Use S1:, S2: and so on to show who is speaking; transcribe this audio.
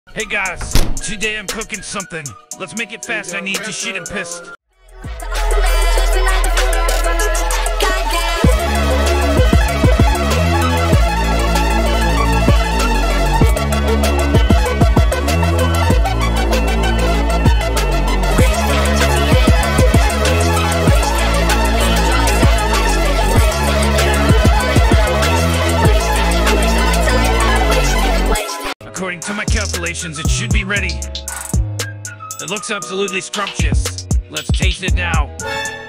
S1: Hey guys, today I'm cooking something. Let's make it fast, I need to shit and piss. According to my calculations, it should be ready. It looks absolutely scrumptious. Let's taste it now.